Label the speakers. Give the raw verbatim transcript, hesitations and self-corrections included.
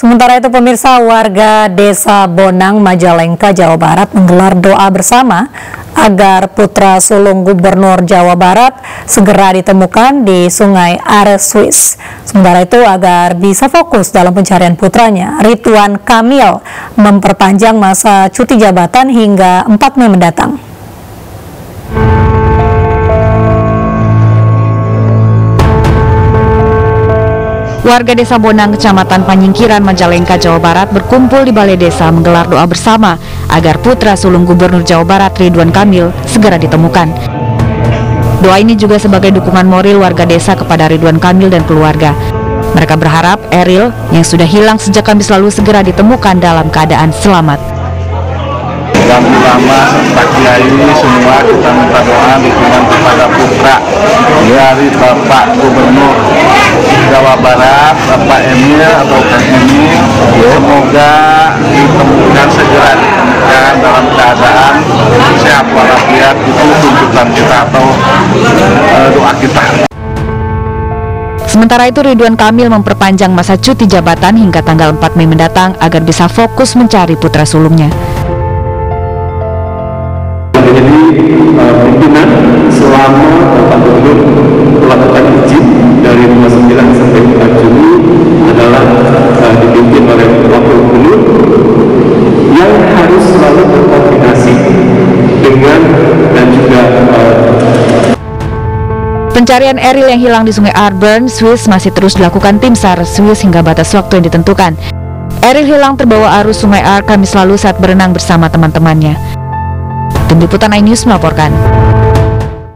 Speaker 1: Sementara itu pemirsa, warga Desa Bonang, Majalengka, Jawa Barat menggelar doa bersama agar putra sulung Gubernur Jawa Barat segera ditemukan di Sungai Are Swiss. Sementara itu agar bisa fokus dalam pencarian putranya, Ridwan Kamil memperpanjang masa cuti jabatan hingga empat Mei mendatang.
Speaker 2: Warga Desa Bonang, Kecamatan Panyingkiran, Majalengka, Jawa Barat berkumpul di Balai Desa menggelar doa bersama agar putra sulung Gubernur Jawa Barat Ridwan Kamil segera ditemukan. Doa ini juga sebagai dukungan moral warga desa kepada Ridwan Kamil dan keluarga. Mereka berharap Eril yang sudah hilang sejak Kamis lalu segera ditemukan dalam keadaan selamat.
Speaker 3: Dan ulama serta kiai semua kita minta doa dukungan kepada putra dari Bapak Gubernur Jawa Barat, Bapak Emil atau Kang Emil, semoga ditemukan segera ditemukan dalam keadaan sehat walafiat. Itu tuntutan kita atau uh, doa kita.
Speaker 2: Sementara itu Ridwan Kamil memperpanjang masa cuti jabatan hingga tanggal empat Mei mendatang agar bisa fokus mencari putra sulungnya.
Speaker 4: Jadi pimpinan selama Bapak Gubernur melakukan izin dari dua puluh sembilan sampai empat Juni adalah uh, dipimpin oleh Wakil Gubernur yang harus selalu berkoordinasi dengan dan juga uh,
Speaker 2: Pencarian Eril yang hilang di Sungai Arbern, Swiss masih terus dilakukan tim SAR Swiss hingga batas waktu yang ditentukan. Eril hilang terbawa arus Sungai Ar Kamis lalu saat berenang bersama teman-temannya. Tim Liputan iNews melaporkan.